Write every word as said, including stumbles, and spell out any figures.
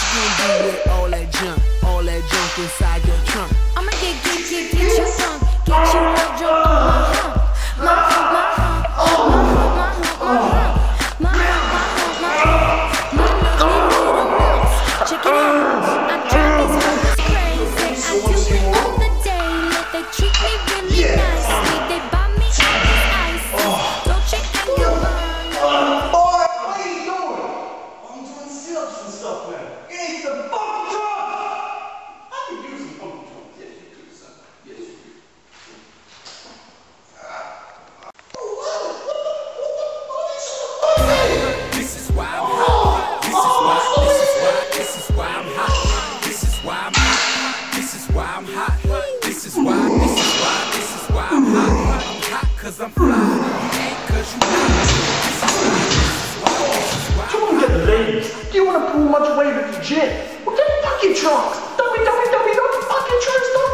gonna do with all that junk, all that junk inside your trunk? I'ma get, get, get, get you some, get you a drunk on my hump, my hump, my hump, my hump, my hump, my hump, my hump, my hump, my hump, my lovely little lumps. Check it out, I drive these hoes crazy. I do it all the daily. They treat me really nicely. They buy me all these ices, Dolce and Gabbana. Boy, what are you doing? I'm doing sit-ups and stuff, man. You need some funky drums. I can use some funky drums. Yes, you do, son. Yes, you do. This is why I'm hot. This is why, this is why, this is why I'm hot. This is why I'm hot. This is why I'm hot. This is why, this is why, this is why I'm hot. I'm hot cause I'm fly. You ain't cause you not. This is why, this is why, this is why You I'm wanna hot. get ladies? Do you wanna pull much weight at the gym? Well, get fucking trunks. Don't be, don't be, don't be, don't be fucking trunks. Don't